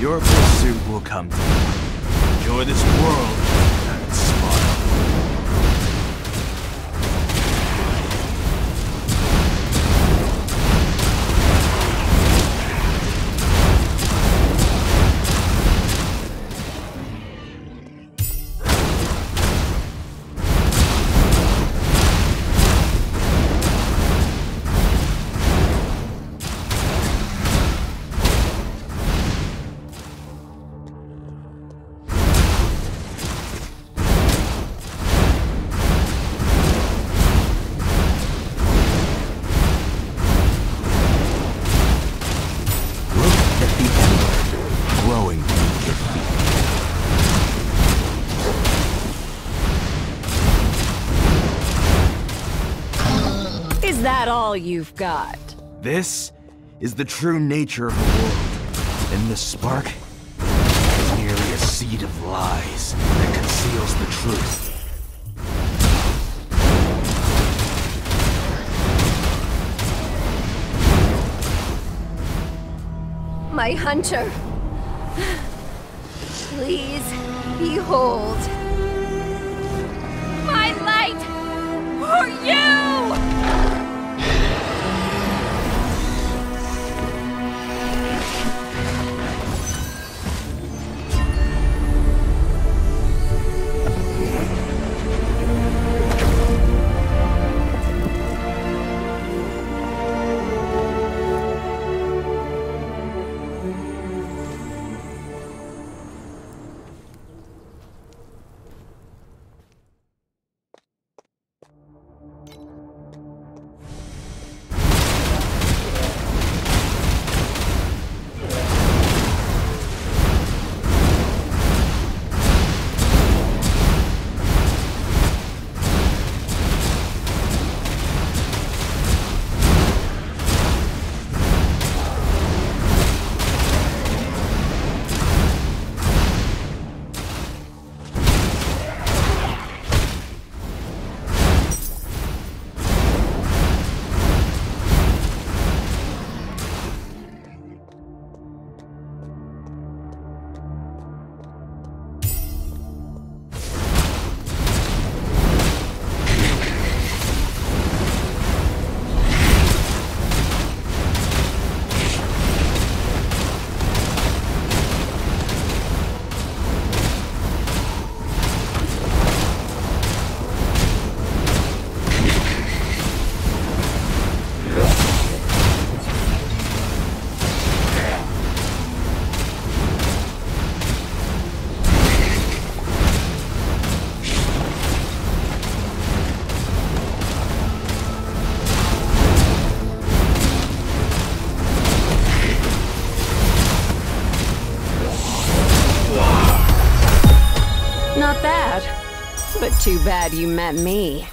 Your pursuit will come to you. Enjoy this world and its spark. Is that all you've got? This is the true nature of the world, and the spark is merely a seed of lies that conceals the truth. My hunter. Please, behold. My light for you! Not bad. But too bad you met me.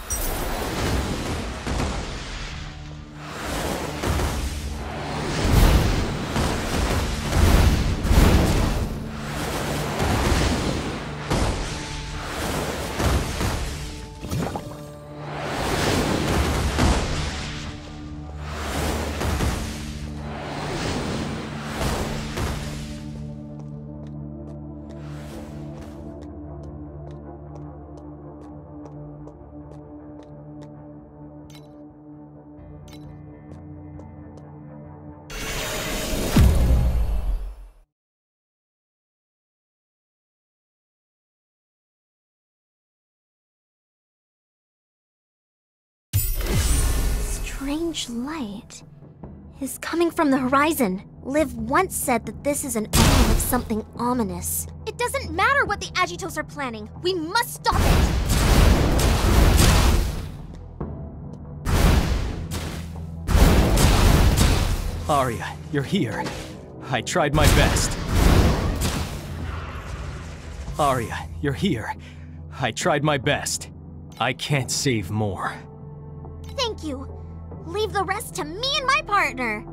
Strange light is coming from the horizon. Liv once said that this is an omen of something ominous. It doesn't matter what the AGITOES are planning. We must stop it! Arya, you're here. I tried my best. Arya, you're here. I tried my best. I can't save more. Thank you. Leave the rest to me and my partner.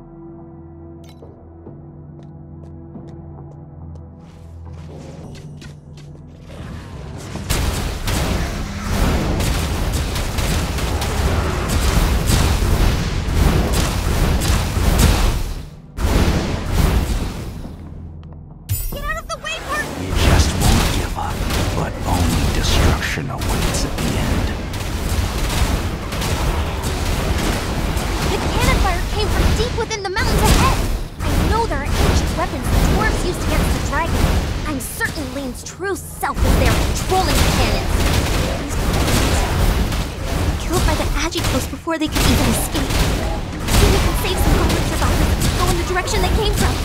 deep within the mountains ahead. I know there are ancient weapons the dwarves used against the dragon. I'm certain Lean's true self is there controlling the cannons. These were killed by the AGITOES before they could even escape. Maybe we can save some goblin survivors and go in the direction they came from.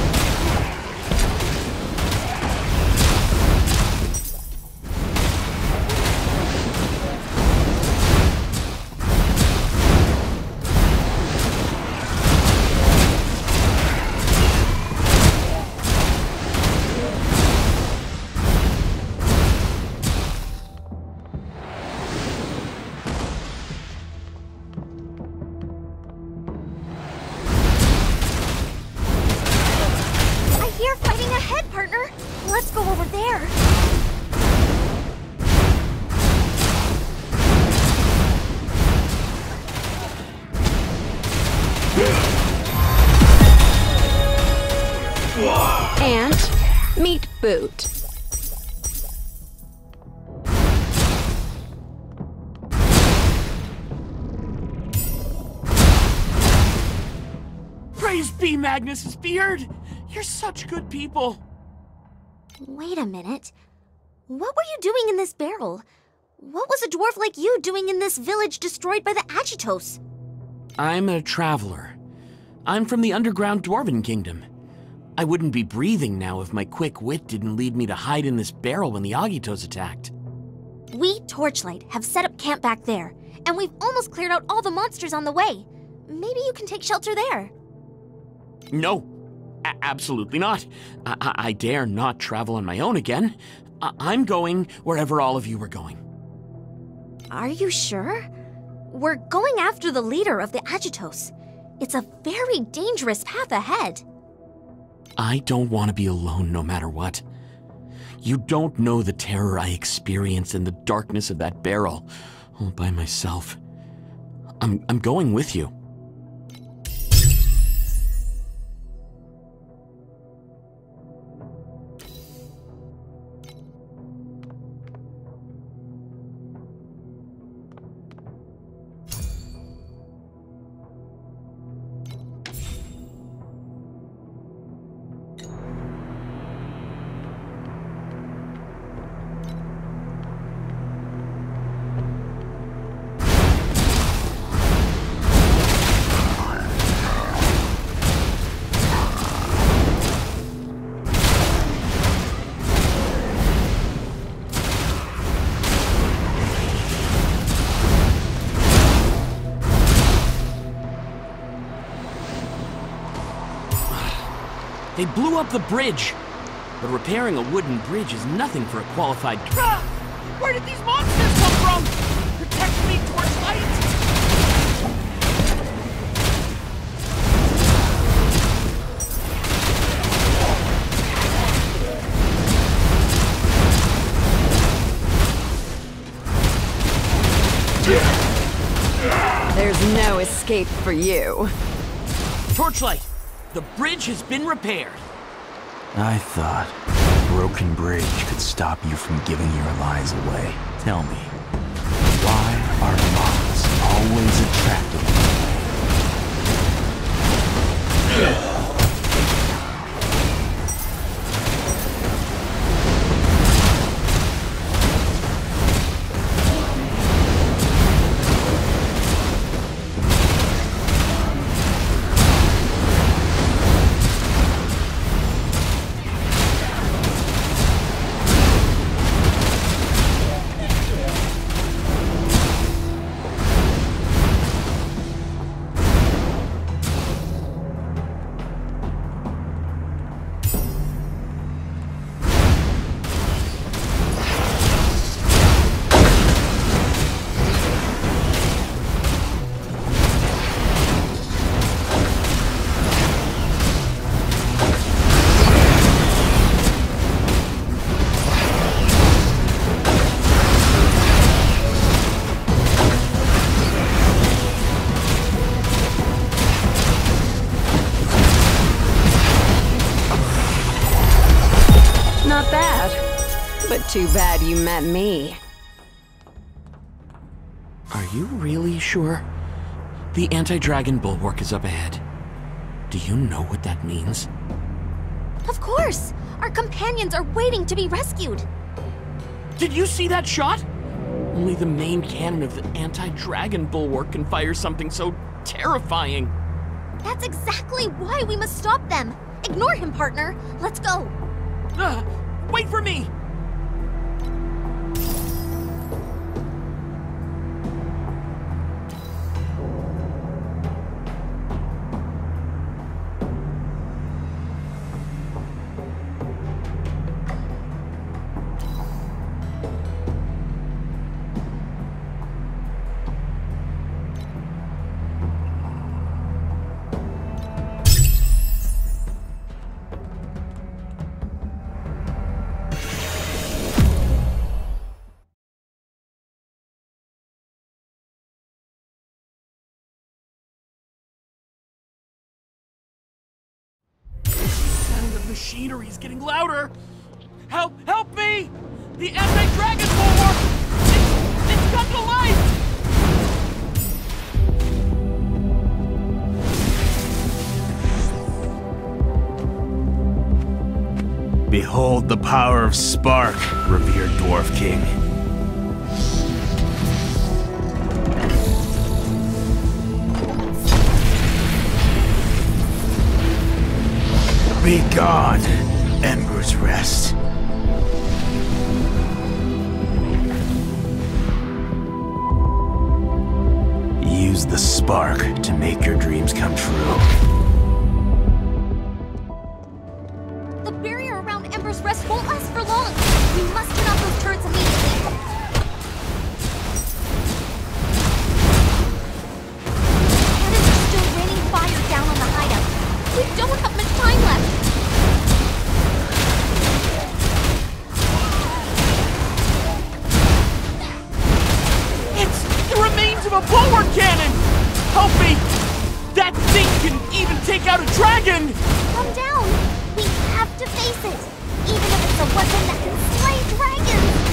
Let's go over there. And meet Boot. Praise be Magnus's beard! You're such good people! Wait a minute. What were you doing in this barrel? What was a dwarf like you doing in this village destroyed by the AGITOES? I'm a traveler. I'm from the underground Dwarven Kingdom. I wouldn't be breathing now if my quick wit didn't lead me to hide in this barrel when the AGITOES attacked. We, Torchlight, have set up camp back there, and we've almost cleared out all the monsters on the way. Maybe you can take shelter there. No. Absolutely not. I dare not travel on my own again. I'm going wherever all of you are going. Are you sure? We're going after the leader of the AGITOES. It's a very dangerous path ahead. I don't want to be alone no matter what. You don't know the terror I experienced in the darkness of that barrel, all by myself. I'm going with you. They blew up the bridge. But repairing a wooden bridge is nothing for a qualified... Ah! Where did these monsters come from? Protect me, Torchlight! There's no escape for you. Torchlight! The bridge has been repaired. I thought a broken bridge could stop you from giving your lies away. Tell me, why are mobs always attracted to me? Not bad. But too bad you met me. Are you really sure? The anti-dragon bulwark is up ahead. Do you know what that means? Of course! Our companions are waiting to be rescued! Did you see that shot? Only the main cannon of the anti-dragon bulwark can fire something so terrifying. That's exactly why we must stop them! Ignore him, partner! Let's go! Wait for me! Machinery is getting louder! Help me! The anti-dragon bulwark! It's come to life! Behold the power of Spark, revered Dwarf King. Be gone, Ember's Rest. Use the spark to make your dreams come true. The barrier around Ember's Rest won't last for long! We must turn off those turrets immediately! Cannons are still raining fire down on the hideout! We don't have much time left! It's the remains of a bulwark cannon! Help me! That thing can even take out a dragon! Calm down! We have to face it! Even if it's a weapon that can slay dragons!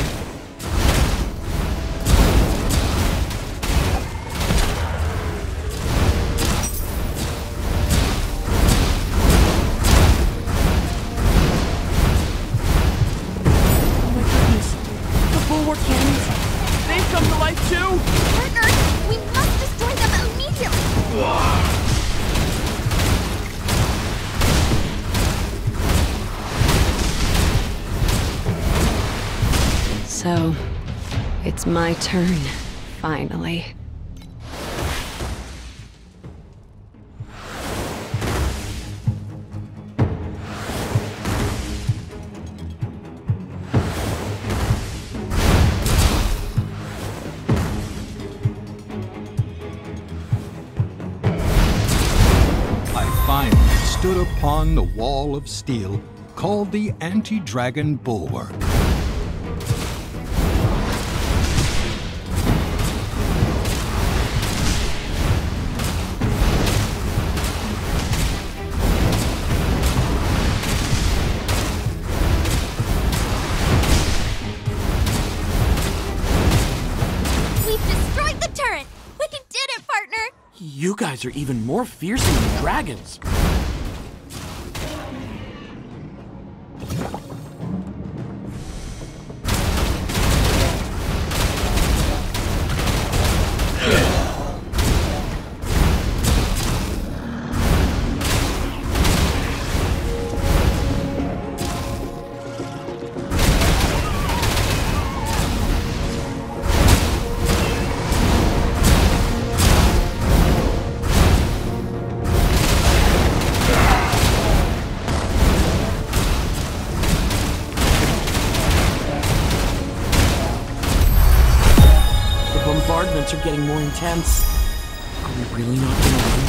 Oh my goodness! The bulwark cannons! They've come to life too! Partner, we must destroy them immediately! So, it's my turn, finally. I finally stood upon the wall of steel called the Anti-Dragon Bulwark. You guys are even more fearsome than dragons. Bombardments are getting more intense. Are we really not gonna win?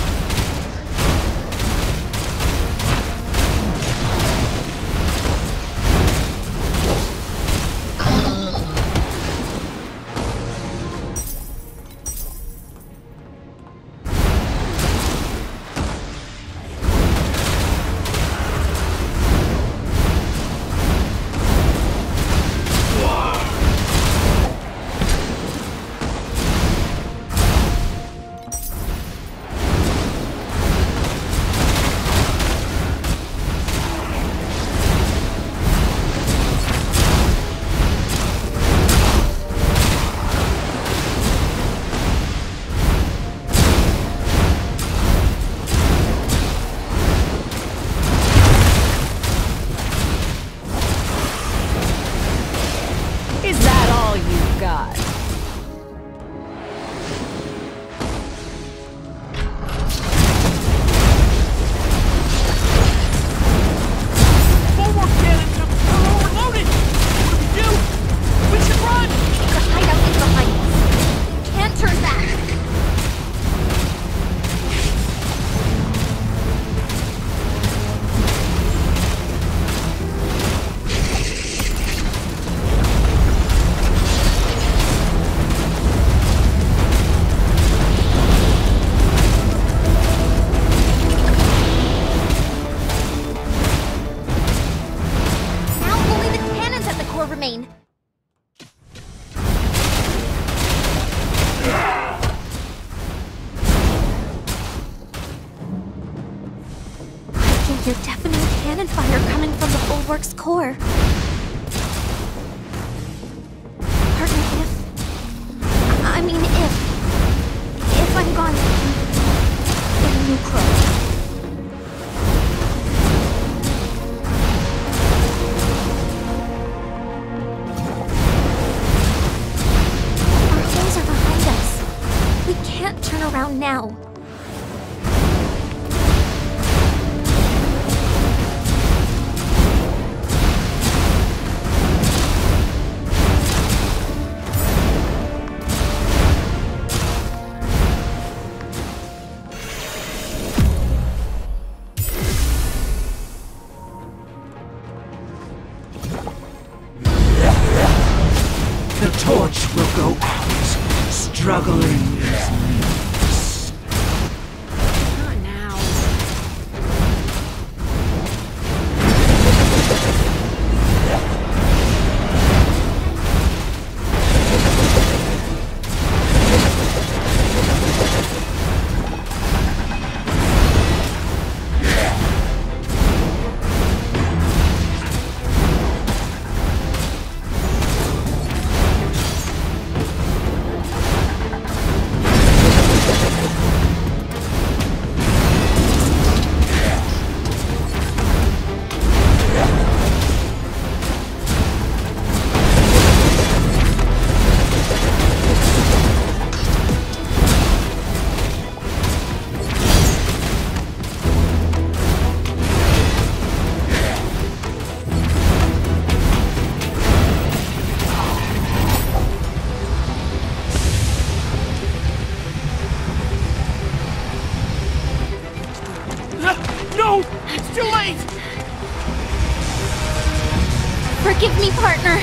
hear deafening cannon fire coming from the bulwark's core. Partner, if I'm gone, get a new crow. Our holes are behind us. We can't turn around now. The torch will go out, struggling as leaves. Not now. No! It's too late! Forgive me, partner.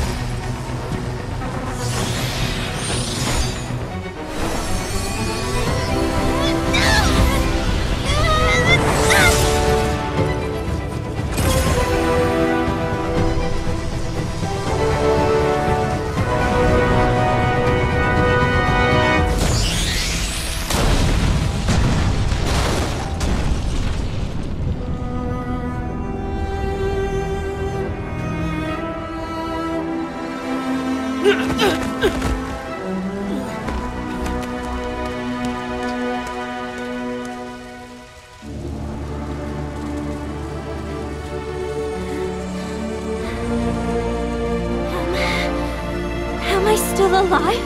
Am I still alive?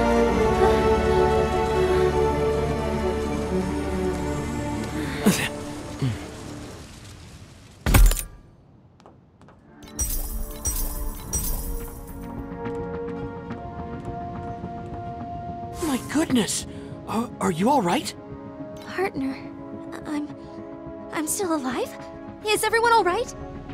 My goodness! Are you all right? Partner, I'm still alive? Is everyone all right?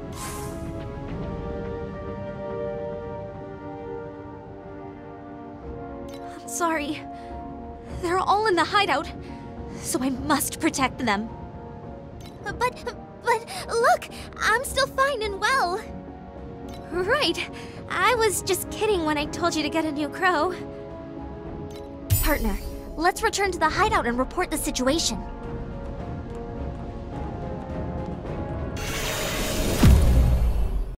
I'm sorry. They're all in the hideout, so I must protect them. But look, I'm still fine and well. Right. I was just kidding when I told you to get a new crow. Partner, let's return to the hideout and report the situation.